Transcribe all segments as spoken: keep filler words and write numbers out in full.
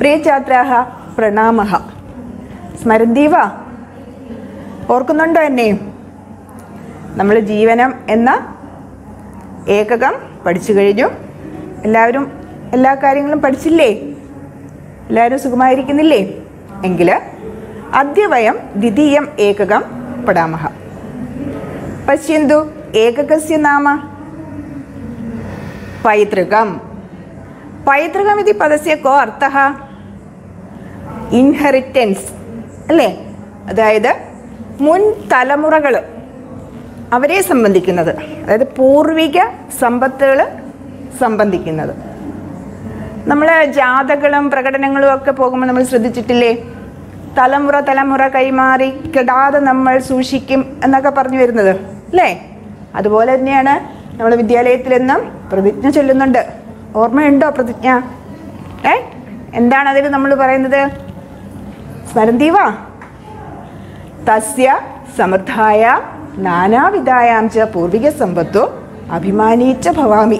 പ്രിയ ഛാത്രാഹ പ്രണാമഃ. സ്മരന്തി വാ? ഓർക്കുന്നുണ്ടോ എന്നെ? നമ്മൾ ജീവനം എന്ന ഏകകം പഠിച്ചു കഴിഞ്ഞു. എല്ലാവരും എല്ലാ കാര്യങ്ങളും പഠിച്ചില്ലേ? എല്ലാവരും സുഖമായിരിക്കുന്നില്ലേ? എങ്കിൽ അദ്യ വയം ദ്വിതീയം ഏകകം പഠാമഃ. പശ്യന്തു ഏകകസ്യ നാമ പൈതൃകം. പൈതൃകം ഇതി പദസ്യ കോ അർത്ഥഃ? ഇൻഹെറിറ്റൻസ് അല്ലേ? അതായത് മുൻ തലമുറകൾ അവരെ സംബന്ധിക്കുന്നത്, അതായത് പൂർവിക സമ്പത്തുകൾ സംബന്ധിക്കുന്നത്. നമ്മൾ ജാഥകളും പ്രകടനങ്ങളും ഒക്കെ പോകുമ്പോൾ നമ്മൾ ശ്രദ്ധിച്ചിട്ടില്ലേ? തലമുറ തലമുറ കൈമാറി കെടാതെ നമ്മൾ സൂക്ഷിക്കും എന്നൊക്കെ പറഞ്ഞു വരുന്നത് അല്ലേ? അതുപോലെ തന്നെയാണ് നമ്മൾ വിദ്യാലയത്തിൽ നിന്നും പ്രതിജ്ഞ ചൊല്ലുന്നുണ്ട്. ഓർമ്മയുണ്ടോ പ്രതിജ്ഞ? ഏ എന്താണ് അതിൽ നമ്മൾ പറയുന്നത്? സ്മരന്തി വാ? തസ്യ സമൃദ്ധായ നാനാവിധായാം ച പൂർവിക സമ്പത്തോ അഭിമാനീച്ച ഭവാമി.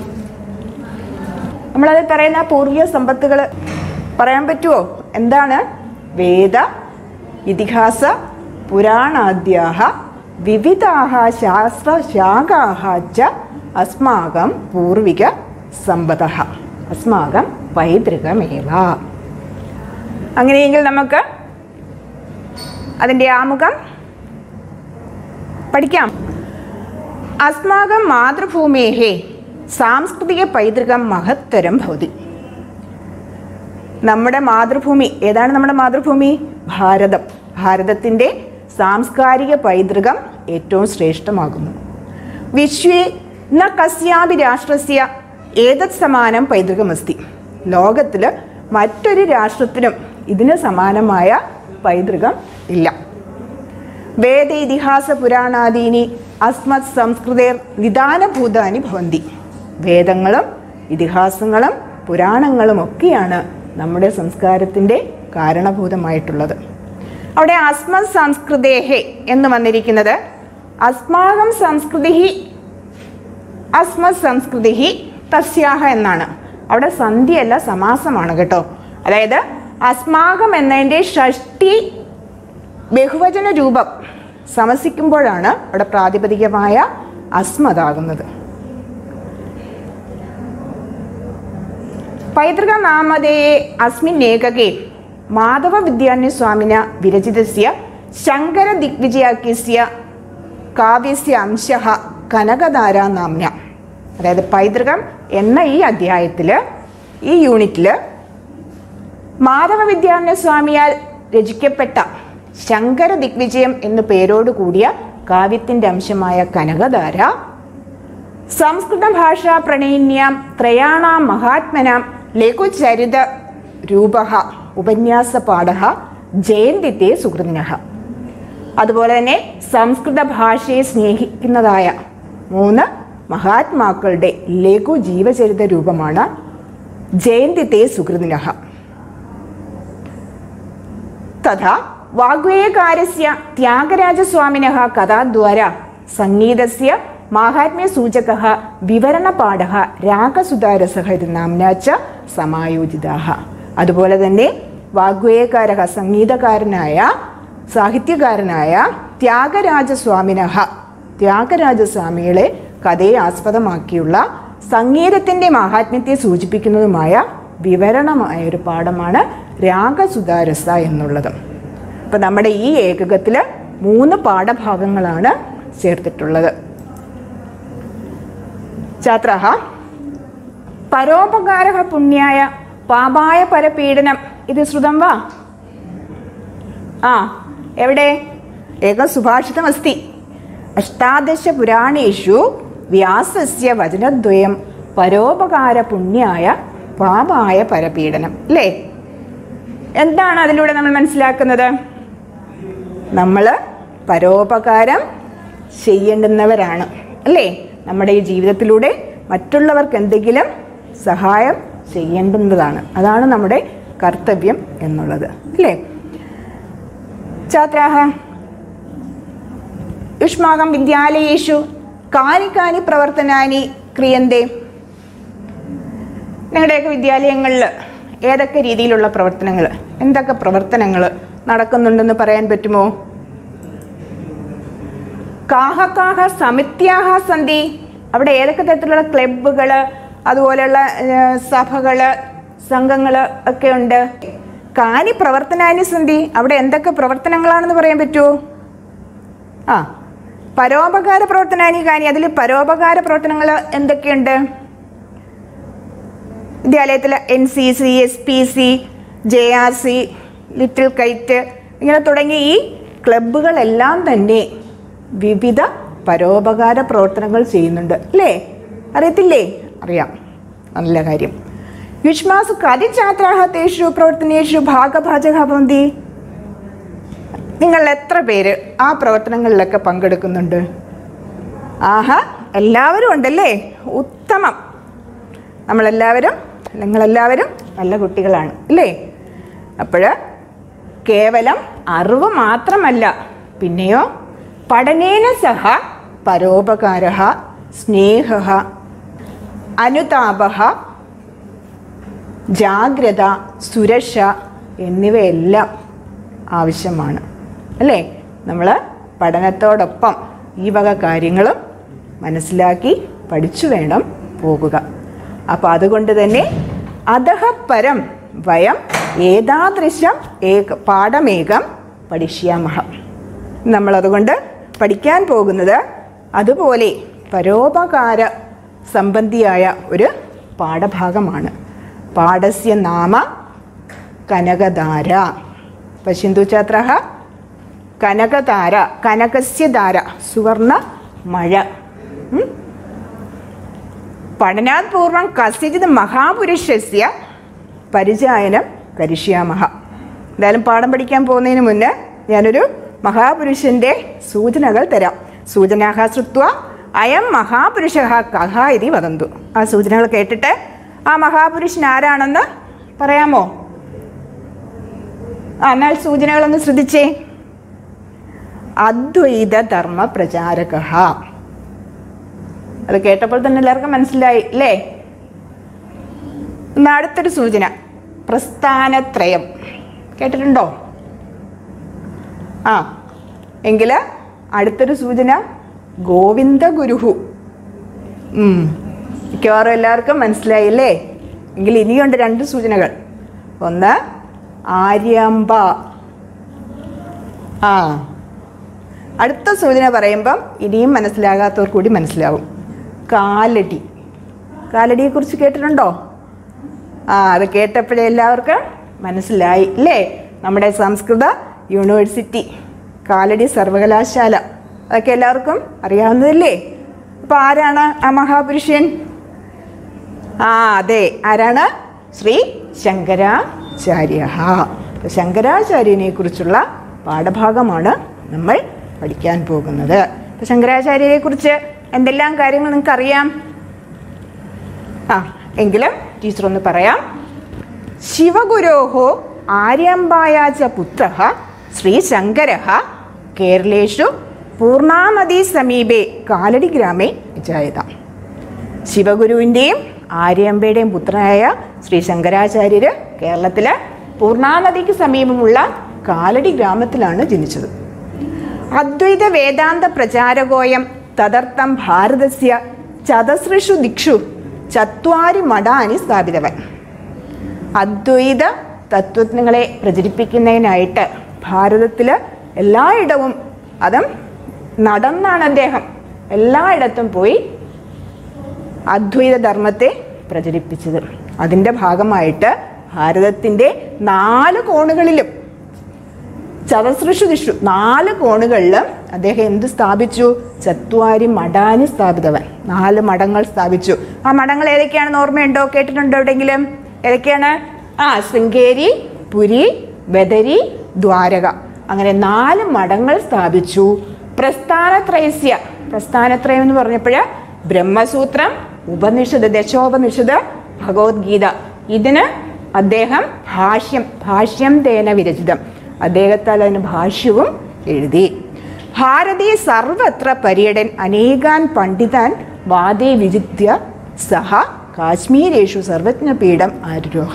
നമ്മളത് പറയുന്ന പൂർവിക സമ്പത്തുകൾ പറയാൻ പറ്റുമോ? എന്താണ്? വേദ ഇതിഹാസ പുരാണാദ്യാഹ വിവിധാഹ ശാസ്ത്രശാഖാഹ ച അസ്മാകം പൂർവിക സമ്പതഃ അസ്മാകം പൈതൃകമേവ. അങ്ങനെയെങ്കിൽ നമുക്ക് അതിൻ്റെ ആമുഖം പഠിക്കാം. അസ്മാകം മാതൃഭൂമേഹേ സാംസ്കൃതിക പൈതൃകം മഹത്തരം ഭവതി. നമ്മുടെ മാതൃഭൂമി ഏതാണ്? നമ്മുടെ മാതൃഭൂമി ഭാരതം. ഭാരതത്തിൻ്റെ സാംസ്കാരിക പൈതൃകം ഏറ്റവും ശ്രേഷ്ഠമാകുന്നു. വിശ്വേ ന കസ്യാപി രാഷ്ട്രസ്യ ഏതത് സമാനം പൈതൃകമസ്തി. ലോകത്തിൽ മറ്റൊരു രാഷ്ട്രത്തിനും ഇതിന് സമാനമായ പൈതൃകം ഇല്ല. വേദ ഇതിഹാസ പുരാണാദീനി അസ്മത് സംസ്കൃതേർ നിദാനഭൂതാനി ഭവന്തി. വേദങ്ങളും ഇതിഹാസങ്ങളും പുരാണങ്ങളും ഒക്കെയാണ് നമ്മുടെ സംസ്കാരത്തിൻ്റെ കാരണഭൂതമായിട്ടുള്ളത്. അവിടെ അസ്മത് സംസ്കൃതേഹേ എന്ന് വന്നിരിക്കുന്നത് അസ്മാകം സംസ്കൃതി അസ്മത് സംസ്കൃതി തസ്യാഹ എന്നാണ്. അവിടെ സന്ധിയല്ല, സമാസമാണ് കേട്ടോ. അതായത് അസ്മാകം എന്നതിൻ്റെ ഷഷ്ടി ബഹുവചന രൂപം സമസിക്കുമ്പോഴാണ് അവിടെ പ്രാതിപതികമായ അസ്മതാകുന്നത്. പൈതൃക നാമധേയേ അസ്മിൻ ഏകകേ മാധവ വിദ്യാന്യ സ്വാമിന വിരചിതസ്യ ശങ്കര ദിഗ്വിജയാഖ്യസ്യ കാവ്യസ്യ അംശഃ കനകധാര നാമ്ന. അതായത് പൈതൃകം എന്ന ഈ അധ്യായത്തിൽ, ഈ യൂണിറ്റിൽ മാധവ വിദ്യാന്യ സ്വാമിയാൽ രചിക്കപ്പെട്ട ശങ്കര ദിഗ്വിജയം എന്നു പേരോട് കൂടിയ കാവ്യത്തിൻ്റെ അംശമായ കനകധാര, സംസ്കൃത ഭാഷാ പ്രണയിന്യാം ത്രയാണാം മഹാത്മനാം ലഘുചരിത രൂപഃ ഉപന്യാസ പാഠഃ ജയന്തിത്തെ സുഹൃതിനഃ. അതുപോലെ തന്നെ സംസ്കൃത ഭാഷയെ സ്നേഹിക്കുന്നതായ മൂന്ന് മഹാത്മാക്കളുടെ ലഘു ജീവചരിത രൂപമാണ് ജയന്തിത്തെ സുഹൃതിനഃ. തഥാ വാഗ്വേയകാരസ്യ ത്യാഗരാജസ്വാമിനഃ കഥാദ്വാര സംഗീതസ്യ മാഹാത്മ്യസൂചകഃ വിവരണപാഠഃ രാഗസുധാരസഃ ഇതി നാമ്നാ ച സമായോജിതാഃ. അതുപോലെ തന്നെ വാഗ്വേയകാരഃ സംഗീതകാരനായ സാഹിത്യകാരനായ ത്യാഗരാജസ്വാമിനഃ, ത്യാഗരാജസ്വാമികളെ കഥയെ ആസ്പദമാക്കിയുള്ള സംഗീതത്തിൻ്റെ മാഹാത്മ്യത്തെ സൂചിപ്പിക്കുന്നതുമായ വിവരണമായ ഒരു പാഠമാണ് രാഗസുധാരസ എന്നുള്ളത്. അപ്പം നമ്മുടെ ഈ ഏകകത്തിൽ മൂന്ന് പാഠഭാഗങ്ങളാണ് ചേർത്തിട്ടുള്ളത്. ഛാത്രാഃ പരോപകാരഃ പുണ്യായ പാപായ പരപീഡനം ഇത് ശ്രുതം വാ? ആ എവിടെ? ഏകം സുഭാഷിതമസ്തി. അഷ്ടാദശ പുരാണേഷു വ്യാസസ്യ വചനദ്വയം പരോപകാര പുണ്യായ പാപായ പരപീഡനം അല്ലേ? എന്താണ് അതിലൂടെ നമ്മൾ മനസ്സിലാക്കുന്നത്? നമ്മൾ പരോപകാരം ചെയ്യേണ്ടുന്നവരാണ് അല്ലേ? നമ്മുടെ ഈ ജീവിതത്തിലൂടെ മറ്റുള്ളവർക്ക് എന്തെങ്കിലും സഹായം ചെയ്യേണ്ടുന്നതാണ്. അതാണ് നമ്മുടെ കർത്തവ്യം എന്നുള്ളത് അല്ലേ? ഛാത്രാഃ യുഷ്മാകം വിദ്യാലയേഷു കാനി കാനി പ്രവർത്തനാനി ക്രിയന്തേ. നിങ്ങളുടെയൊക്കെ വിദ്യാലയങ്ങളിൽ ഏതൊക്കെ രീതിയിലുള്ള പ്രവർത്തനങ്ങൾ, എന്തൊക്കെ പ്രവർത്തനങ്ങൾ നടക്കുന്നുണ്ടെന്ന് പറയാൻ പറ്റുമോ? കാഹ കാഹ സമിത്യാഹ സന്ധി, അവിടെ ഏതൊക്കെ തരത്തിലുള്ള ക്ലബ്ബുകൾ, അതുപോലെയുള്ള സഭകൾ, സംഘങ്ങൾ ഒക്കെ ഉണ്ട്. കാനി പ്രവർത്തനാനി സന്ധി, അവിടെ എന്തൊക്കെ പ്രവർത്തനങ്ങളാണെന്ന് പറയാൻ പറ്റുമോ? ആ പരോപകാര പ്രവർത്തനാനി കാനി, അതിൽ പരോപകാര പ്രവർത്തനങ്ങൾ എന്തൊക്കെയുണ്ട്? വിദ്യാലയത്തിൽ N C C, S P C, J R C, little kite, ഇങ്ങനെ തുടങ്ങി ഈ ക്ലബ്ബുകളെല്ലാം തന്നെ വിവിധ പരോപകാര പ്രവർത്തനങ്ങൾ ചെയ്യുന്നുണ്ട് അല്ലേ? അറിയത്തില്ലേ? അറിയാം, നല്ല കാര്യം. യുഷ്മാസു കതി ഛാത്രാഹ തേഷു പ്രവർത്തനേഷു ഭാഗഭാജക ഭവന്തി, നിങ്ങൾ എത്ര പേര് ആ പ്രവർത്തനങ്ങളിലൊക്കെ പങ്കെടുക്കുന്നുണ്ട്? ആഹാ, എല്ലാവരും ഉണ്ടല്ലേ, ഉത്തമം. നമ്മളെല്ലാവരും നിങ്ങളെല്ലാവരും നല്ല കുട്ടികളാണ് അല്ലേ? അപ്പോൾ കേവലം അറിവ് മാത്രമല്ല, പിന്നെയോ പഠനേന സഹ പരോപകാര, സ്നേഹ, അനുതാപ, ജാഗ്രത, സുരക്ഷ എന്നിവയെല്ലാം ആവശ്യമാണ് അല്ലേ? നമ്മൾ പഠനത്തോടൊപ്പം ഈ വക കാര്യങ്ങളും മനസ്സിലാക്കി പഠിച്ചു വേണം പോകുക. അപ്പം അതുകൊണ്ട് തന്നെ അധഃ പരം വയം ഏതാദൃശം ഏക പാഠമേകം പഠിഷ്യാമഹ, നമ്മളതുകൊണ്ട് പഠിക്കാൻ പോകുന്നത് അതുപോലെ പരോപകാര സംബന്ധിയായ ഒരു പാഠഭാഗമാണ്. പാഠസ്യ നാമ കനകധാര. പശ്യന്തു ഛാത്രഃ, കനകധാര, കനകസ്യ ധാര, സുവർണ മഴ. പഠനാത് പൂർവം കസ്യചിത് മഹാപുരുഷസ്യ പരിചായനം കരിഷ്യാമഹ. എന്തായാലും പാഠം പഠിക്കാൻ പോകുന്നതിന് മുന്നേ ഞാനൊരു മഹാപുരുഷൻ്റെ സൂചനകൾ തരാം. സൂചനാഹ ശ്രുത്വ അയം മഹാപുരുഷ കഹ ഇതി വദന്തു. ആ സൂചനകൾ കേട്ടിട്ട് ആ മഹാപുരുഷൻ ആരാണെന്ന് പറയാമോ? ആ എന്നാൽ സൂചനകളൊന്ന് ശ്രദ്ധിച്ചേ. അദ്വൈത ധർമ്മ പ്രചാരക. അത് കേട്ടപ്പോൾ തന്നെ എല്ലാവർക്കും മനസ്സിലായി അല്ലേ? അടുത്തൊരു സൂചന പ്രസ്ഥാനത്രയം. കേട്ടിട്ടുണ്ടോ? ആ എങ്കിൽ അടുത്തൊരു സൂചന ഗോവിന്ദ ഗുരുഹു. മിക്കവാറും എല്ലാവർക്കും മനസ്സിലായില്ലേ? എങ്കിൽ ഇനിയുണ്ട് രണ്ട് സൂചനകൾ. ഒന്ന് ആര്യമ്പ. ആ അടുത്ത സൂചന പറയുമ്പം ഇനിയും മനസ്സിലാകാത്തവർ കൂടി മനസ്സിലാവും. കാലടി. കാലടിയെക്കുറിച്ച് കേട്ടിട്ടുണ്ടോ? ആ അത് കേട്ടപ്പോഴേ എല്ലാവർക്കും മനസ്സിലായി അല്ലേ? നമ്മുടെ സംസ്കൃത യൂണിവേഴ്സിറ്റി, കാലടി സർവകലാശാല, അതൊക്കെ എല്ലാവർക്കും അറിയാവുന്നതല്ലേ? അപ്പോൾ ആരാണ് ആ മഹാപുരുഷൻ? ആ അതെ, ആരാണ്? ശ്രീ ശങ്കരാചാര്യ. ശങ്കരാചാര്യനെ കുറിച്ചുള്ള പാഠഭാഗമാണ് നമ്മൾ പഠിക്കാൻ പോകുന്നത്. അപ്പോൾ ശങ്കരാചാര്യരെ കുറിച്ച് എന്തെല്ലാം കാര്യങ്ങൾ നിങ്ങൾക്ക് അറിയാം? ആ എങ്കിലും ടീച്ചർ ഒന്ന് പറയാം. ശിവഗുരോഹോ ആര്യമ്പായാച പുത്രഃ ശ്രീ ശങ്കരഃ കേരളേഷു പൂർണാനദീ സമീപേ കാലടി ഗ്രാമേ ജായത. ശിവഗുരുവിൻ്റെയും ആര്യമ്പയുടെയും പുത്രനായ ശ്രീ ശങ്കരാചാര്യർ കേരളത്തിൽ പൂർണാനദിക്ക് സമീപമുള്ള കാലടി ഗ്രാമത്തിലാണ് ജനിച്ചത്. അദ്വൈത വേദാന്ത പ്രചാരകോയം തദർത്ഥം ഭാരതസ്യ ചതസൃഷു ദിക്ഷു ചത്വാരി മഠാനി സ്ഥാപിതവൻ. അദ്വൈത തത്വജ്ഞങ്ങളെ പ്രചരിപ്പിക്കുന്നതിനായിട്ട് ഭാരതത്തിൽ എല്ലായിടവും, അതും നടന്നാണ് അദ്ദേഹം എല്ലായിടത്തും പോയി അദ്വൈത ധർമ്മത്തെ പ്രചരിപ്പിച്ചത്. അതിൻ്റെ ഭാഗമായിട്ട് ഭാരതത്തിൻ്റെ നാല് കോണുകളിലും ചതസൃഷു ദിഷു നാല് കോണുകളിലും അദ്ദേഹം എന്ത് സ്ഥാപിച്ചു? ചത്വാരി മഠാനി സ്ഥാപിതവൻ. നാല് മഠങ്ങൾ സ്ഥാപിച്ചു. ആ മഠങ്ങൾ ഏതൊക്കെയാണെന്ന് ഓർമ്മയുണ്ടോ? കേട്ടിട്ടുണ്ടോ എവിടെയെങ്കിലും? ഏതൊക്കെയാണ്? ആ ശൃംഗേരി, പുരി, ബദരി, ദ്വാരക, അങ്ങനെ നാല് മഠങ്ങൾ സ്ഥാപിച്ചു. പ്രസ്ഥാനത്രയസ്യ, പ്രസ്ഥാനത്രയം എന്ന് പറഞ്ഞപ്പോൾ ബ്രഹ്മസൂത്രം, ഉപനിഷത്ത്, ദശോപനിഷത്ത്, ഭഗവത്ഗീത, ഇതിന് അദ്ദേഹം ഭാഷ്യം ഭാഷ്യം തേന വിരചിതം, അദ്ദേഹത്താൽ അതിന് ഭാഷ്യവും എഴുതി. ഭാരതീയ സർവത്ര പര്യടൻ അനേകാൻ പണ്ഡിതാൻ വാദേ വിജിത്യ സഹ കാശ്മീരേഷു സർവജ്ഞപീഠം ആരോഹ.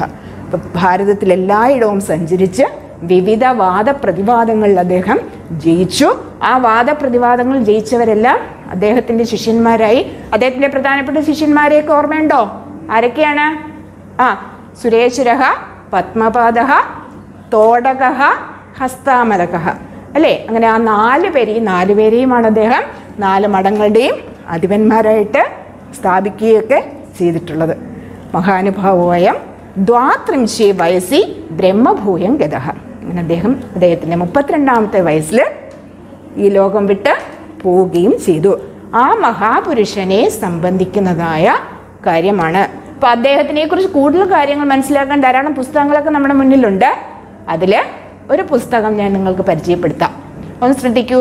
ഭാരതത്തിൽ എല്ലായിടവും സഞ്ചരിച്ച് വിവിധ വാദപ്രതിവാദങ്ങളിൽ അദ്ദേഹം ജയിച്ചു. ആ വാദപ്രതിവാദങ്ങൾ ജയിച്ചവരെല്ലാം അദ്ദേഹത്തിൻ്റെ ശിഷ്യന്മാരായി. അദ്ദേഹത്തിൻ്റെ പ്രധാനപ്പെട്ട ശിഷ്യന്മാരെയൊക്കെ ഓർമ്മയുണ്ടോ? ആരൊക്കെയാണ്? ആ സുരേശ്വരഃ, പത്മപാദഃ, തോടകഃ, ഹസ്താമലകഃ അല്ലേ? അങ്ങനെ ആ നാല് പേര് ഈ നാല് പേരെയുമാണ് അദ്ദേഹം നാല് മഠങ്ങളുടെയും അധിപന്മാരായിട്ട് സ്ഥാപിക്കുകയൊക്കെ ചെയ്തിട്ടുള്ളത്. മഹാനുഭാവോയ ദ്വാത്രിംശേ വയസ്സി ബ്രഹ്മഭൂയം ഗതഃ. അങ്ങനെ അദ്ദേഹം അദ്ദേഹത്തിൻ്റെ മുപ്പത്തിരണ്ടാമത്തെ വയസ്സിൽ ഈ ലോകം വിട്ട് പോവുകയും ചെയ്തു. ആ മഹാപുരുഷനെ സംബന്ധിക്കുന്നതായ കാര്യമാണ്. അപ്പോൾ അദ്ദേഹത്തിനെ കുറിച്ച് കൂടുതൽ കാര്യങ്ങൾ മനസ്സിലാക്കാൻ ധാരാളം പുസ്തകങ്ങളൊക്കെ നമ്മുടെ മുന്നിലുണ്ട്. അതിൽ ഒരു പുസ്തകം ഞാൻ നിങ്ങൾക്ക് പരിചയപ്പെടുത്താം. ഒന്ന് ശ്രദ്ധിക്കൂ.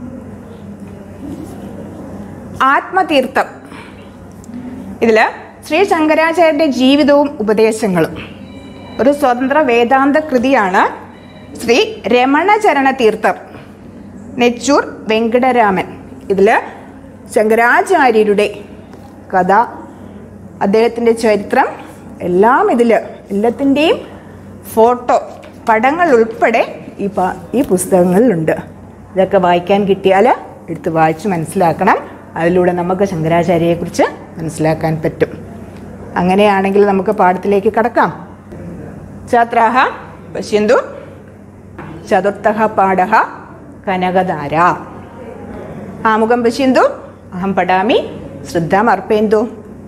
ആത്മതീർത്ഥം. ഇതിൽ ശ്രീ ശങ്കരാചാര്യരുടെ ജീവിതവും ഉപദേശങ്ങളും ഒരു സ്വതന്ത്ര വേദാന്ത കൃതിയാണ്. ശ്രീ രമണചരണ തീർത്ഥർ, നെച്ചൂർ വെങ്കടരാമൻ. ഇതിൽ ശങ്കരാചാര്യരുടെ കഥ, അദ്ദേഹത്തിൻ്റെ ചരിത്രം എല്ലാം ഇതിൽ എല്ലാത്തിൻ്റെയും ഫോട്ടോ പടങ്ങൾ ഉൾപ്പെടെ ഈ പ ഈ പുസ്തകങ്ങളിലുണ്ട്. ഇതൊക്കെ വായിക്കാൻ കിട്ടിയാൽ എടുത്ത് വായിച്ച് മനസ്സിലാക്കണം. അതിലൂടെ നമുക്ക് ശങ്കരാചാര്യയെക്കുറിച്ച് മനസ്സിലാക്കാൻ പറ്റും. അങ്ങനെയാണെങ്കിൽ നമുക്ക് പാഠത്തിലേക്ക് കടക്കാം. ഛാത്രാഃ പശ്യന്തു. ചതുർത്ഥഃ പാഠഃ കനകധാര. ആമുഖം പശ്യന്തു. അഹം പഠാമി, ശ്രദ്ധാം അർപ്പയന്തു.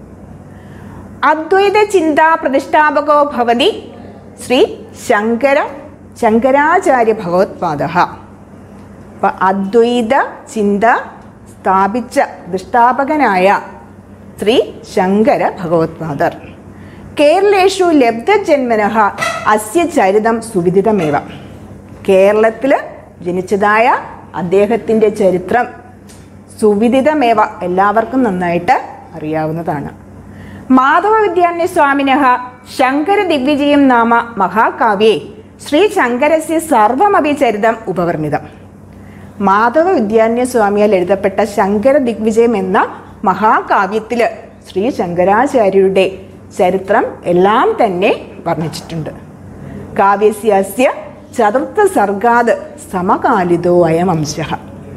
അദ്വൈത ചിന്താ പ്രതിഷ്ഠാപകോ ഭവതി ശ്രീ ശങ്കര ശങ്കരാചാര്യ ഭഗവത്പാദഃ. അപ്പം അദ്വൈത ചിന്ത സ്ഥാപിച്ച പ്രതിഷ്ഠാപകനായ ശ്രീ ശങ്കര ഭഗവത്പാദർ. കേരളേഷു ലബ്ധജന്മനഃ അസ്യ ചരിതം സുവിദിതമേവ. കേരളത്തിൽ ജനിച്ചതായ അദ്ദേഹത്തിൻ്റെ ചരിത്രം സുവിദിതമേവ, എല്ലാവർക്കും നന്നായിട്ട് അറിയാവുന്നതാണ്. മാധവ വിദ്യാന്യ സ്വാമിനഃ ശങ്കര ദിഗ്വിജയം നാമ മഹാകാവ്യേ ശ്രീ ശങ്കരസ്യ സർവമപി ചരിതം ഉപവർണിതം. മാധവ വിദ്യാന്യ സ്വാമിയാൽ എഴുതപ്പെട്ട ശങ്കര ദിഗ്വിജയം എന്ന മഹാകാവ്യത്തിൽ ശ്രീ ശങ്കരാചാര്യരുടെ ചരിത്രം എല്ലാം തന്നെ വർണ്ണിച്ചിട്ടുണ്ട്. കാവ്യസ്യ ചതുർത്ഥ സർഗാത് സമകാലിതോ അയം അംശഃ.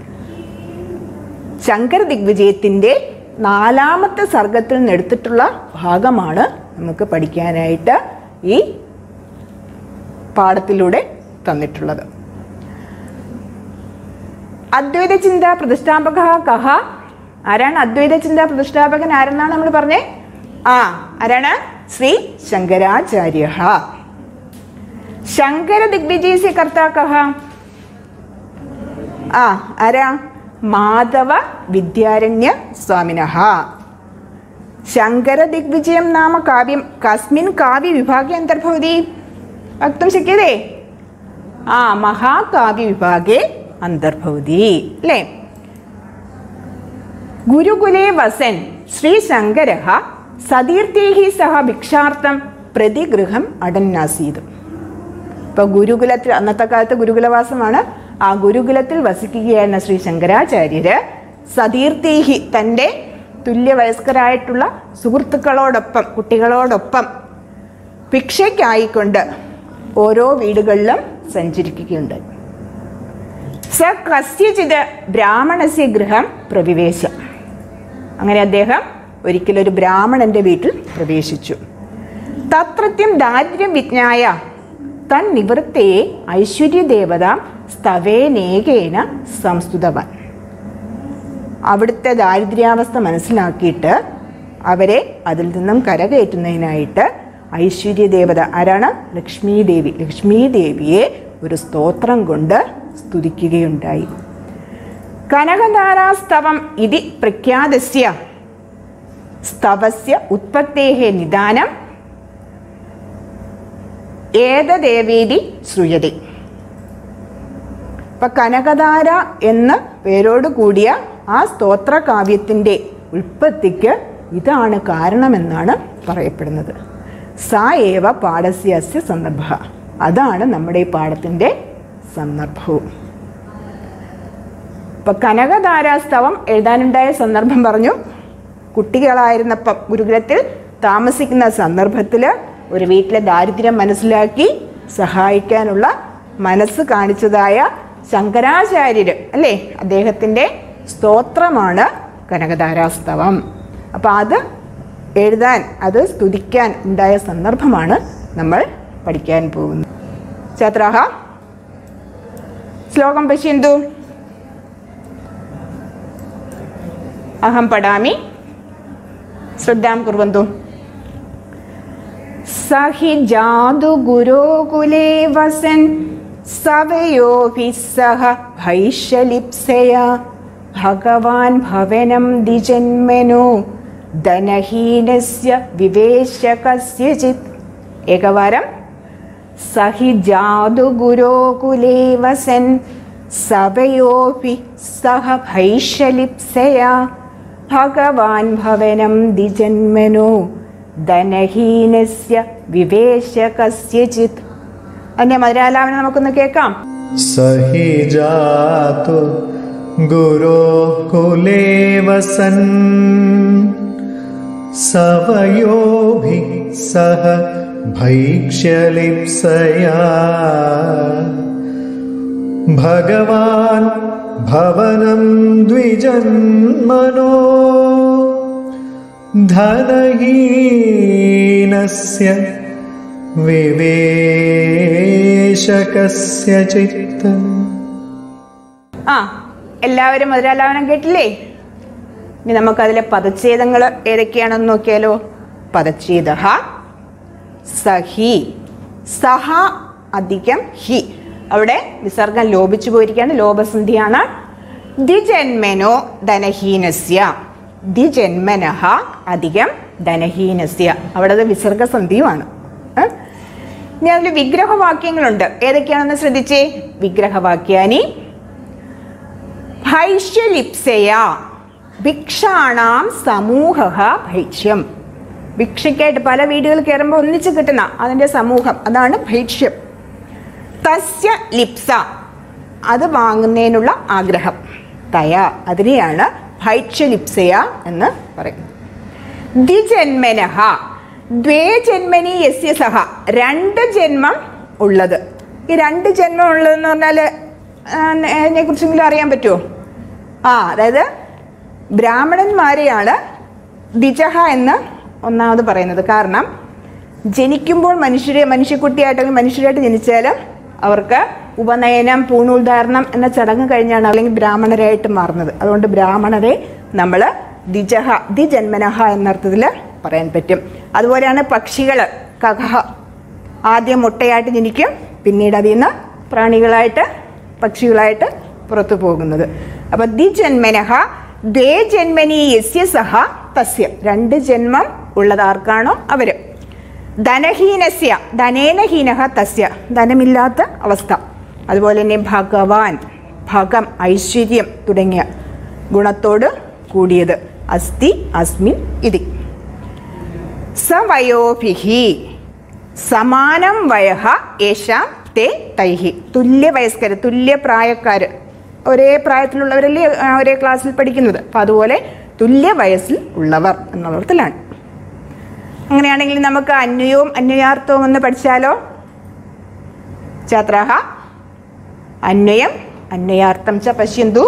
ശങ്കര ദിഗ്വിജയത്തിൻ്റെ നാലാമത്തെ സർഗത്തിൽ നിന്ന് എടുത്തിട്ടുള്ള ഭാഗമാണ് നമുക്ക് പഠിക്കാനായിട്ട് ഈ പാഠത്തിലൂടെ തന്നിട്ടുള്ളത്. അദ്വൈത ചിന്ത പ്രതിഷ്ഠാപക കഹ. ആരാണ് അദ്വൈത ചിന്ത പ്രതിഷ്ഠാപകൻ? ആരെന്നാണ് നമ്മൾ പറഞ്ഞേ? ആ ആരാണ്? ശ്രീ ശങ്കരാചാര്യ. ശങ്കര ദിഗ്വിജയസ്യ കർത്താ കഹ. ആ ആരാ? മാധവ വിദ്യാരണ്യ സ്വാമിനഃ. ശങ്കര ദിഗ്വിജയം നാമ കാവ്യം കസ്മിൻ കാവ്യ വിഭാഗേ അന്തർഭവതി വക്തും ശക്യതേ? ആ മഹാകാവ്യ വിഭാഗേ അന്തർഭവതി അല്ലേ? ഗുരുകുലേ വസൻ ശ്രീ ശങ്കരഃ സതീർത്ഥൈഃ സഹ ഭിക്ഷാർത്ഥം പ്രതിഗൃഹം അടന്നാസീത്. ഇപ്പോൾ ഗുരുകുലത്തിൽ, അന്നത്തെ കാലത്ത് ഗുരുകുലവാസമാണ്. ആ ഗുരുകുലത്തിൽ വസിക്കുകയായിരുന്ന ശ്രീ ശങ്കരാചാര്യര് സതീർത്ഥൈഹി തൻ്റെ തുല്യവയസ്കരായിട്ടുള്ള സുഹൃത്തുക്കളോടൊപ്പം കുട്ടികളോടൊപ്പം ഭിക്ഷയ്ക്കായിക്കൊണ്ട് ഓരോ വീടുകളിലും സഞ്ചരിക്കുകയുണ്ടായി. സ കസ്യചിത് ബ്രാഹ്മണസ്യ ഗൃഹം പ്രവിവേശ. അങ്ങനെ അദ്ദേഹം ഒരിക്കലൊരു ബ്രാഹ്മണന്റെ വീട്ടിൽ പ്രവേശിച്ചു. തത്രത്യം ദാരിദ്ര്യം വിജ്ഞായ തൻ നിവൃത്തയെ ഐശ്വര്യദേവത സ്തവേനേകേന സംസ്തുതവാൻ. അവിടുത്തെ ദാരിദ്ര്യാവസ്ഥ മനസ്സിലാക്കിയിട്ട് അവരെ അതിൽ നിന്നും കരകയറ്റുന്നതിനായിട്ട് ഐശ്വര്യദേവത ആരാണ്? ലക്ഷ്മീദേവി. ലക്ഷ്മീദേവിയെ ഒരു സ്തോത്രം കൊണ്ട് സ്തുതിക്കുകയുണ്ടായി. കനകധാരാസ്തവം ഇതി പ്രഖ്യാതസ്യ സ്തവസ്യ ഉത്പത്തേഹ നിദാനം ഏതദേവേതി ശ്രൂയതേ. അപ്പം കനകധാര എന്ന പേരോട് കൂടിയ ആ സ്തോത്രകാവ്യത്തിൻ്റെ ഉൽപ്പത്തിക്ക് ഇതാണ് കാരണമെന്നാണ് പറയപ്പെടുന്നത്. സാ ഏവ പാഠസ്യസ്യ സന്ദർഭ. അതാണ് നമ്മുടെ ഈ പാഠത്തിൻ്റെ സന്ദർഭവും. ഇപ്പം കനകധാരാസ്തവം എഴുതാനുണ്ടായ സന്ദർഭം പറഞ്ഞു. കുട്ടികളായിരുന്നപ്പം ഗുരുകുലത്തിൽ താമസിക്കുന്ന സന്ദർഭത്തിൽ ഒരു വീട്ടിലെ ദാരിദ്ര്യം മനസ്സിലാക്കി സഹായിക്കാനുള്ള മനസ്സ് കാണിച്ചതായ ശങ്കരാചാര്യര് അല്ലേ, അദ്ദേഹത്തിൻ്റെ സ്തോത്രമാണ് കനകധാരാസ്തവം. അപ്പം അത് എഴുതാൻ, അത് സ്തുതിക്കാൻ ഉണ്ടായ സന്ദർഭമാണ് നമ്മൾ പഠിക്കാൻ പോകുന്നത്. ഛാത്രാः ശ്ലോകം പശ്യन्तु. അഹം പഠാമി, ശ്രദ്ധാം കുർവन्तु. സഹി ജാതു ഗുരുകുലേ വസൻ സവയോഭി സഹ ഭൈഷലിപ്സയാ ഭഗവാൻ ഭവനം ദ്വിജന്മനോ ധനഹീനസ്യ വിവേശകസ്യചിത്. ഏകവാരം. സഹി ജാതു ഗുരുകുലേ വസൻ സവയോഭി സഹ ഭൈഷലിപ്സയാ ഭഗവാൻ ഭവനം ദ്വിജന്മനോ ധനഹീനസ്യ വിവേശകസ്യചിത്. അതിന്റെ മധുരാലാപനം നമുക്കൊന്ന് കേൾക്കാം. സഹി ജാതു ഗുരുകുലേ വസൻ സവയോഭി സഹ ഭൈക്ഷ്യലിപ്സയാ ഭഗവാൻ ഭവനം ദ്വിജന്മനോ ധനഹീനസ്യ വിവേശകസ്യചിത്. ആ എല്ലാവരും മധുരാലാപനം കേട്ടില്ലേ? ഇനി നമുക്കതിലെ പദച്ഛേദങ്ങൾ ഏതൊക്കെയാണെന്ന് നോക്കിയാലോ. പദച്ഛേദഃ സഹി, സഹ അധികം ഹി, അവിടെ വിസർഗം ലോപിച്ചു പോയിരിക്കുകയാണ്, ലോപസന്ധിയാണ്. ദ്വിജന്മനോ ധനഹീനസ്യ, ദ്വിജന്മനഃ അധികം ധനഹീനസ്യ, അവിടെ അത് വിസർഗസന്ധിയുമാണ്. ഇനി അതിൽ വിഗ്രഹവാക്യങ്ങളുണ്ട്, ഏതൊക്കെയാണെന്ന് ശ്രദ്ധിച്ചേ. വിഗ്രഹവാക്യാനി ഭൈഷ്യലിപ്സയ ഭിക്ഷാണാം സമൂഹഃ ഭൈക്ഷ്യം. ഭിക്ഷയ്ക്കായിട്ട് പല വീടുകൾ കയറുമ്പോൾ ഒന്നിച്ച് കിട്ടുന്ന അതിൻ്റെ സമൂഹം, അതാണ് ഭൈക്ഷ്യം. തസ്യ ലിപ്സ, അത് വാങ്ങുന്നതിനുള്ള ആഗ്രഹം. തയ, അതിനെയാണ് ഭൈക്ഷ്യലിപ്സയ എന്ന് പറയുന്നത്. ദ്വിജന്മനഃ, ദ്വേ ജന്മനി യസ്യ സഹ, രണ്ട് ജന്മം ഉള്ളത്. ഈ രണ്ട് ജന്മം ഉള്ളതെന്ന് പറഞ്ഞാൽ അതിനെ കുറിച്ചെങ്കിലും അറിയാൻ പറ്റുമോ? ആ അതായത് ബ്രാഹ്മണന്മാരെയാണ് ദ്വിജഹ എന്ന് ഒന്നാമത് പറയുന്നത്. കാരണം ജനിക്കുമ്പോൾ മനുഷ്യരെ മനുഷ്യക്കുട്ടിയായിട്ടെങ്കിൽ മനുഷ്യരായിട്ട് ജനിച്ചാലും അവർക്ക് ഉപനയനം പൂണൂൽധാരണം എന്ന ചടങ്ങ് കഴിഞ്ഞാണ് അല്ലെങ്കിൽ ബ്രാഹ്മണരായിട്ട് മാറുന്നത്. അതുകൊണ്ട് ബ്രാഹ്മണരെ നമ്മൾ ദ്വിജഹ ദ്വിജന്മനഹ എന്നർത്ഥത്തിൽ പറയാൻ പറ്റും. അതുപോലെയാണ് പക്ഷികൾ. കഹ ആദ്യം മുട്ടയായിട്ട് ജനിക്കും, പിന്നീട് അതിൽ നിന്ന് പ്രാണികളായിട്ട് പക്ഷികളായിട്ട് പുറത്തു പോകുന്നത്. അപ്പം ദ്വിജന്മനഹ ദ്വേ ജന്മനി യസ്യ സഹ തസ്യ, രണ്ട് ജന്മം ഉള്ളതാർക്കാണോ അവർ. ധനഹീനസ്യ, ധനേനഹീനഃ തസ്യ, ധനമില്ലാത്ത അവസ്ഥ. അതുപോലെ തന്നെ ഭഗവാൻ, ഭഗം ഐശ്വര്യം തുടങ്ങിയ ഗുണത്തോട് കൂടിയത്. അസ്തി അസ്മിൻ ഇതി. സവയോഭിഹി സമാനം വയഃ യേശാം തേ തൈഹി, തുല്യ വയസ്കർ, തുല്യ പ്രായക്കാർ, ഒരേ പ്രായത്തിലുള്ളവരല്ലേ ഒരേ ക്ലാസ്സിൽ പഠിക്കുന്നത്. അപ്പം അതുപോലെ തുല്യ വയസ്സിൽ ഉള്ളവർ എന്നുള്ളതിലാണ്. അങ്ങനെയാണെങ്കിൽ നമുക്ക് അന്വയവും അന്വയാർത്ഥവും ഒന്ന് പഠിച്ചാലോ. ഛാത്രാः അന്വയം അന്വയാർത്ഥം ച പശ്യന്തു.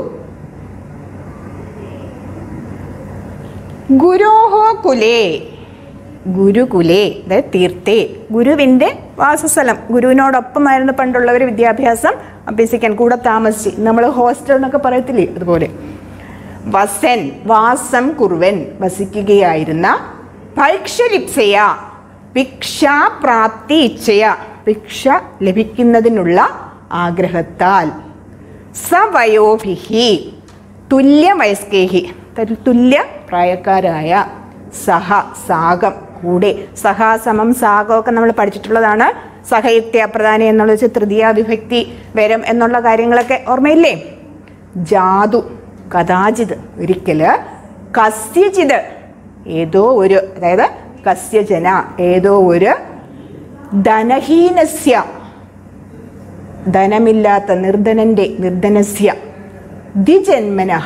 ഗുരോഹോ കുലേ, ഗുരുകുലേ അതായത് തീർത്ഥേ, ഗുരുവിൻ്റെ വാസസ്ഥലം, ഗുരുവിനോടൊപ്പമായിരുന്നു പണ്ടുള്ളവർ വിദ്യാഭ്യാസം അഭ്യസിക്കാൻ കൂടെ താമസിച്ച്, നമ്മൾ ഹോസ്റ്റൽ എന്നൊക്കെ പറയത്തില്ലേ അതുപോലെ. വസൻ വാസം കുറുവൻ വസിക്കുകയായിരുന്ന, ഭൈക്ഷലിപ്സയ ഭിക്ഷാപ്രാപ്തി ഇച്ഛയ ഭിക്ഷ ലഭിക്കുന്നതിനുള്ള ആഗ്രഹത്താൽ, സവയോഭിഹി തുല്യവയസ്കേഹി തുല്യ പ്രായക്കാരായ, സഹ സാഗം കൂടെ, സഹാസമം സാഗമൊക്കെ നമ്മൾ പഠിച്ചിട്ടുള്ളതാണ്. സഹയുക്തി അപ്രധാനം എന്നുള്ള വെച്ച് തൃതീയ വിഭക്തി വരും എന്നുള്ള കാര്യങ്ങളൊക്കെ ഓർമ്മയില്ലേ. ജാതു കഥാചിത് ഒരിക്കല്, കസ്യചിത് ഏതോ ഒരു, അതായത് കസ്യജന ഏതോ ഒരു, ധനഹീനസ്യ ധനമില്ലാത്ത നിർധനന്റെ, നിർധനസ്യ, ദ്വിജന്മനഃ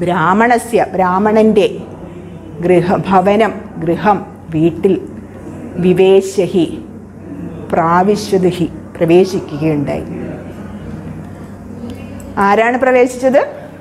ബ്രാഹ്മണസ്യ ബ്രാഹ്മണന്റെ, ഗൃഹ ഭവനം ഗൃഹം വീട്ടിൽ, വിവേശഹി പ്രാവിശ്വതുഹി പ്രവേശിക്കുകയുണ്ടായി. ആരാണ് പ്രവേശിച്ചത്?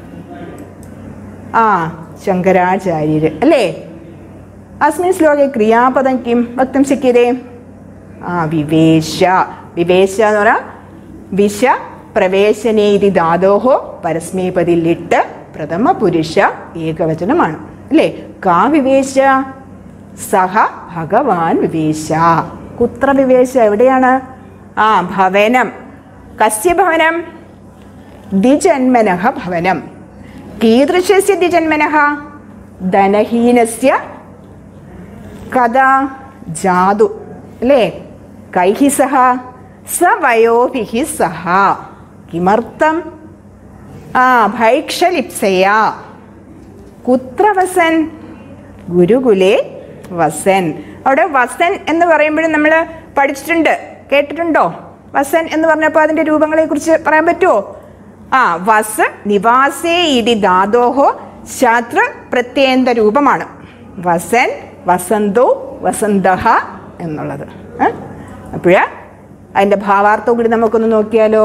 ആ ശങ്കരാചാര്യര് അല്ലേ? അസ്മിൻ ശ്ലോകെ ക്രിയാപദം കിം വക്തും ശക്യതേ? ആ വിവേശ. വിവേശ എന്ന് പറഞ്ഞാൽ വിശ പ്രവേശനേതി ധാതോഹോ പരസ്മേപതിലിട്ട് പ്രഥമ പുരുഷ ഏകവചനമാണ് അല്ലേ? കാ വിവേശ? സഹ ഭഗവാൻ വിവേശ. കുത്ര വിവേശ? എവിടെയാണ്? ആ ഭവനം. കസ്യ ഭവനം? ദ്വിജന്മനഃ ഭവനം. കീദൃശസ്യ ദ്വിജന്മനഃ? ധനഹീനസ്യ കഥാ ജാതു അല്ലേ? കൈഹി സഹ? സവയോഭിഹി സഹ. കിമർത്ഥം? ആ ഭൈക്ഷലിപ്സയാ. കുത്ര വസൻ? ഗുരുകുലേ വസൻ. അവിടെ വസൻ എന്ന് പറയുമ്പോഴും നമ്മൾ പഠിച്ചിട്ടുണ്ട്, കേട്ടിട്ടുണ്ടോ? വസൻ എന്ന് പറഞ്ഞപ്പോൾ അതിൻ്റെ രൂപങ്ങളെ കുറിച്ച് പറയാൻ പറ്റുമോ? ആ വസ് നിവാസേ ഇതി ധാതോഹോ ശാസ്ത്ര പ്രത്യേക രൂപമാണ് വസൻ, വസന്തോ, വസന്തഹ എന്നുള്ളത്. അപ്പോഴ അതിൻ്റെ ഭാവാർത്ഥം കൂടി നമുക്കൊന്ന് നോക്കിയാലോ.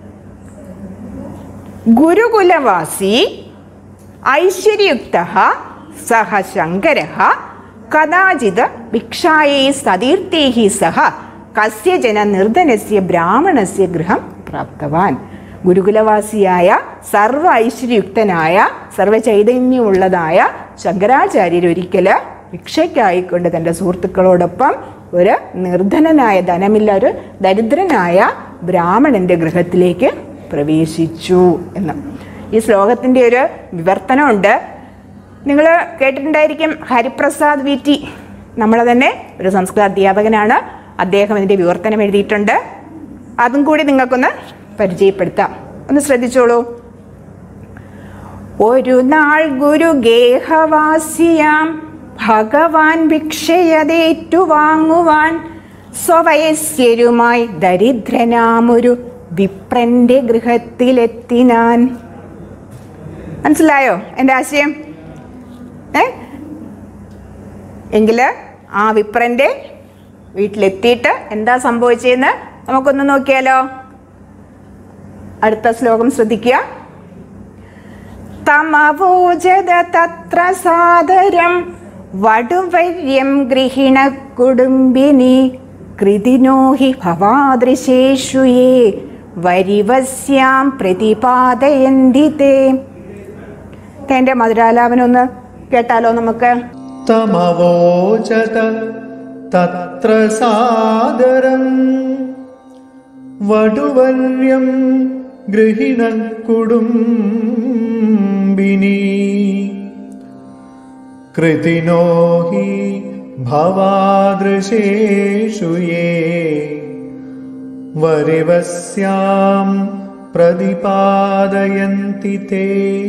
ഗുരുകുലവാസി ഐശ്വര്യയുക്ത സഹ ശങ്കര കഥാചിത് ഭിക്ഷായൈ സതീർത്ഥൈ സഹ കസ്യജന നിർധനസ്യ ബ്രാഹ്മണസ്യ ഗൃഹം പ്രാപ്തവാൻ. ഗുരുകുലവാസിയായ സർവ ഐശ്വര്യയുക്തനായ സർവചൈതന്യമുള്ളതായ ശങ്കരാചാര്യർ ഒരിക്കൽ ഭിക്ഷയ്ക്കായിക്കൊണ്ട് തൻ്റെ സുഹൃത്തുക്കളോടൊപ്പം ഒരു നിർധനനായ, ധനമില്ല, ഒരു ദരിദ്രനായ ബ്രാഹ്മണന്റെ ഗൃഹത്തിലേക്ക് പ്രവേശിച്ചു എന്ന്. ഈ ശ്ലോകത്തിൻ്റെ ഒരു വിവർത്തനമുണ്ട്. നിങ്ങൾ കേട്ടിട്ടുണ്ടായിരിക്കും, ഹരിപ്രസാദ് വി ടി, നമ്മളെ തന്നെ ഒരു സംസ്കൃത അധ്യാപകനാണ്. അദ്ദേഹം ഇതിൻ്റെ വിവർത്തനം എഴുതിയിട്ടുണ്ട്. അതും കൂടി നിങ്ങൾക്കൊന്ന് പരിചയപ്പെടുത്താം. ഒന്ന് ശ്രദ്ധിച്ചോളൂ. ഒരു നാൾ ഗുരു ഗേഹവാസിയാം ഭഗവാൻ ഭിക്ഷയതേറ്റുവാങ്ങുവാൻ സ്വവയസ്യരുമായി ദരിദ്രനാമൊരു വിപ്രന്റെ ഗൃഹത്തിലെത്തിനാൻ. മനസ്സിലായോ എൻ്റെ ആശയം? ഏ എങ്കിൽ ആ വിപ്രന്റെ വീട്ടിലെത്തിയിട്ട് എന്താ സംഭവിച്ചതെന്ന് നമുക്കൊന്ന് നോക്കിയാലോ. അടുത്ത ശ്ലോകം ശ്രദ്ധിക്കുക. തമവോജത തത്ര സാദരം വടുവര്യം ഗൃഹിണ കുടുംബിനി കൃതിനോ ഹി ഭവാദൃശേഷു യേ വരിവസ്യാം പ്രതിപാദയന്തി തേ. തന്റെ മധുരാലാപനൊന്ന് കേട്ടാലോ നമുക്ക്. തമവോചത തത്ര സാദരം വടുവര്യം ഗൃഹിണ കുടുംബിനി കൃതിനോ ഹി ഭവാദൃശേഷു യേ വരിവസ്യാം പ്രതിപാദയന്തി തേ.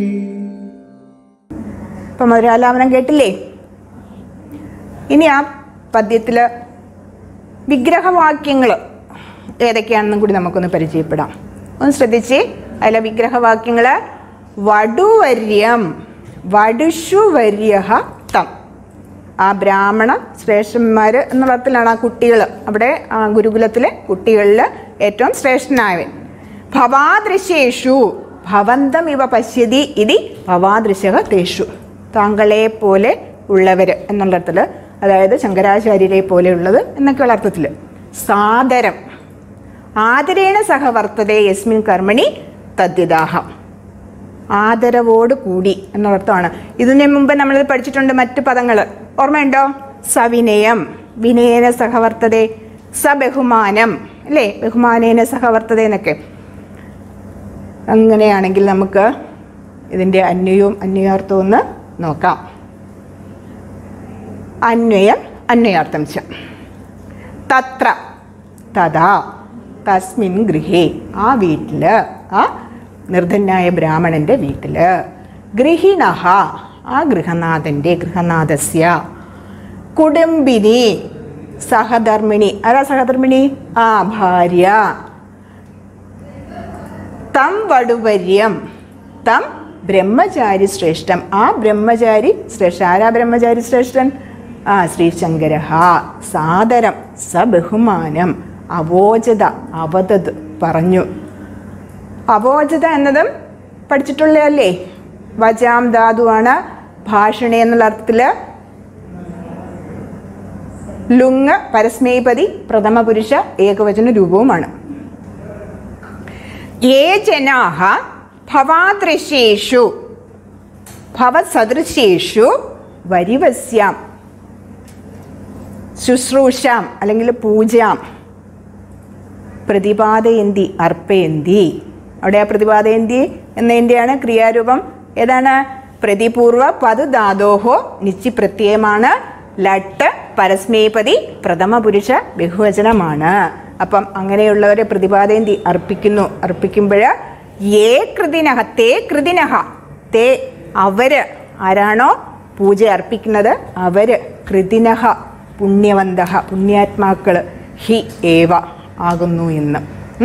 ഇപ്പൊ മധുരാലാപനം കേട്ടില്ലേ? ഇനി ആ പദ്യത്തില് വിഗ്രഹവാക്യങ്ങൾ ഏതൊക്കെയാണെന്നും കൂടി നമുക്കൊന്ന് പരിചയപ്പെടാം. ഒന്ന് ശ്രദ്ധിച്ച്. അതിലെ വിഗ്രഹവാക്യങ്ങൾ വടുവര്യം, വടുഷുവര്യ തം. ആ ബ്രാഹ്മണ ശ്രേഷ്ഠന്മാർ എന്നുള്ള അർത്ഥത്തിലാണ് ആ കുട്ടികൾ, അവിടെ ആ ഗുരുകുലത്തിലെ കുട്ടികളിൽ ഏറ്റവും ശ്രേഷ്ഠനായവൻ. ഭവാദൃശേഷു ഭവന്തം ഇവ പശ്യതി ഇതി ഭവാദൃശ തേഷു. താങ്കളെ പോലെ ഉള്ളവർ എന്നുള്ള അർത്ഥത്തിൽ, അതായത് ശങ്കരാചാര്യരെ പോലെയുള്ളത് എന്നൊക്കെയുള്ള അർത്ഥത്തിൽ. സാദരം ആദരേണ സഹ വർത്തതേ യസ്മിൻ കർമ്മണി തദ്വിദാഹം. ആദരവോട് കൂടി എന്നർത്ഥമാണ്. ഇതിന് മുമ്പ് നമ്മൾ പഠിച്ചിട്ടുണ്ട് മറ്റു പദങ്ങൾ, ഓർമ്മയുണ്ടോ? സവിനയം, വിനയേന സഹവർത്തതേ, സബഹുമാനം അല്ലേ, ബഹുമാനേന സഹവർത്തതേ എന്നൊക്കെ. അങ്ങനെയാണെങ്കിൽ നമുക്ക് ഇതിൻ്റെ അന്വയവും അന്വയാർത്ഥവും ഒന്ന് നോക്കാം. അന്വയം അന്വയാർത്ഥം ച. തത്ര തഥാ തസ്മിൻ ഗൃഹേ, ആ വീട്ടിൽ, ആ നിർധനായ ബ്രാഹ്മണന്റെ വീട്ടിൽ, ഗൃഹിണഃ ആ ഗൃഹനാഥന്റെ, ഗൃഹനാഥസ്യ, കുടുംബിനി സഹധർമ്മിണി, ആരാ സഹധർമ്മിണി? ആ ഭാര്യ, തം വടുവര്യം, തം ബ്രഹ്മചാരി ശ്രേഷ്ഠം, ആ ബ്രഹ്മചാരി ശ്രേഷ്ഠൻ. ആരാ ബ്രഹ്മചാരി ശ്രേഷ്ഠൻ? ആ ശ്രീശങ്കര സാദരം സബഹുമാനം അവോചത അവതത് പറഞ്ഞു. അവോചത എന്നതും പഠിച്ചിട്ടുള്ളതല്ലേ? വചാം ധാതുവാണ്. ഭാഷണ എന്നുള്ള അർത്ഥത്തിൽ ലുങ് പരസ്മൈപതി പ്രഥമ പുരുഷ ഏകവചന രൂപവുമാണ്. യേ ജനാഹ ഭവാദൃശേഷു ഭവസദൃശേഷു വരിവസ്യാം ശുശ്രൂഷാം അല്ലെങ്കിൽ പൂജാം പ്രതിപാദയന്തി അർപ്പയന്തി. അവിടെ ആ പ്രതിപാദയന്തി എന്നതിൻ്റെയാണ് ക്രിയാരൂപം. ഏതാണ്? പ്രതിപൂർവ പദ് ധാതോഹോ നിച്ചി പ്രത്യയമാണ്. ലട്ട് പരസ്മേപതി പ്രഥമ പുരുഷ ബഹുവചനമാണ്. അപ്പം അങ്ങനെയുള്ളവരെ പ്രതിപാദയന്തി അർപ്പിക്കുന്നു. അർപ്പിക്കുമ്പോൾ ഏ കൃതിനഹ തേ കൃതിനഹ തേ അവര് ആരാണോ പൂജ അർപ്പിക്കുന്നത് അവര് കൃതിനഹ പുണ്യവന്തഹ പുണ്യാത്മാക്കൾ ഹി ഏവ ആകുന്നു എന്ന്.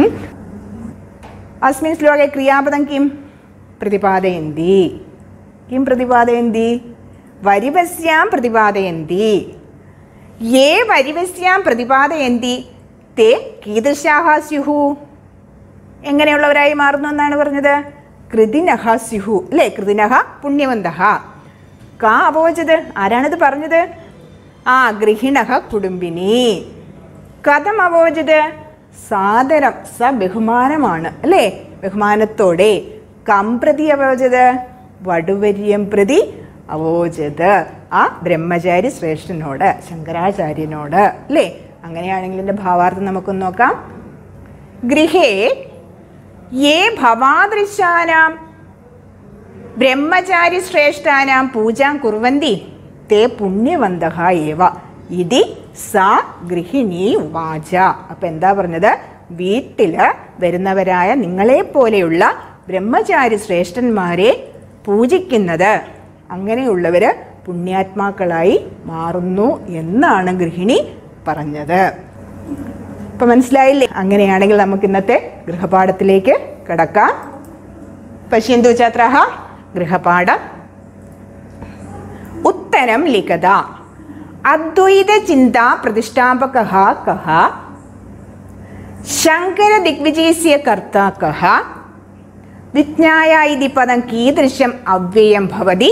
അസ്മിൻ ശ്ലോകെ ക്രിയാപദം കിം പ്രതിപാദയന്തി. കിം പ്രതിപാദയന്തി? വരിവസ്യാം പ്രതിപാദയന്തി. യേ വരിവസ്യാം പ്രതിപാദയന്തി തേ കീദൃശാഹ സ്യുഹു. എങ്ങനെയുള്ളവരായി മാറുന്നു എന്നാണ് പറഞ്ഞത്? കൃതിനഹ സ്യുഹു അല്ലേ? കൃതിനഹ പുണ്യവന്തഹ. കാ അവോചത് ആരാണിത് പറഞ്ഞത്? ആ ഗൃഹിണഹ കുടുംബിനി. കഥം അവോചത്? സാദരം സ ബഹുമാനമാണ് അല്ലേ? ബഹുമാനത്തോടെ. കം പ്രതി അവോചത്? വടുവര്യം പ്രതി അവോചത്. ആ ബ്രഹ്മചാരി ശ്രേഷ്ഠനോട് ശങ്കരാചാര്യനോട് അല്ലേ? അങ്ങനെയാണെങ്കിൽ എൻ്റെ ഭാവാർത്ഥം നമുക്കൊന്ന് നോക്കാം. ഗൃഹേ യേ ഭവാദൃശാനാം ബ്രഹ്മചാരി ശ്രേഷ്ഠാനാം പൂജാം കുർവന്തി തേ പുണ്യവന്തഹ ഏവ ഇതി സാ ഗൃഹിണി വാച. അപ്പം എന്താ പറഞ്ഞത്? വീട്ടിൽ വരുന്നവരായ നിങ്ങളെപ്പോലെയുള്ള ബ്രഹ്മചാരി ശ്രേഷ്ഠന്മാരെ പൂജിക്കുന്നത് അങ്ങനെയുള്ളവർ പുണ്യാത്മാക്കളായി മാറുന്നു എന്നാണ് ഗൃഹിണി പറഞ്ഞത്. ഇപ്പം മനസ്സിലായില്ലേ? അങ്ങനെയാണെങ്കിൽ നമുക്ക് ഇന്നത്തെ ഗൃഹപാഠത്തിലേക്ക് കടക്കാം. പശ്യന്തു ഛാത്രാഃ ഗൃഹപാഠം. ഉത്തരം ലിഖത. അദ്വൈത ചിന്താ പ്രതിഷ്ഠാപകഃ കഃ? ശങ്കര ദിഗ്വിജയസ്യ കർത്താ കഃ? വിജ്ഞായ ഇതി പദം കീദൃശം അവ്യയം ഭവതി?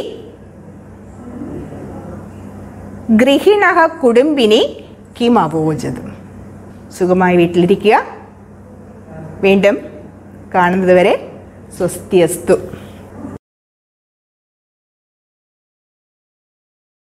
ഗൃഹിണഃ കുടുംബിനി കിം അവോചത്. സുഖമായി വീട്ടിലിരിക്കുക. വീണ്ടും കാണുന്നത് വരെ സ്വസ്തിയസ്തു.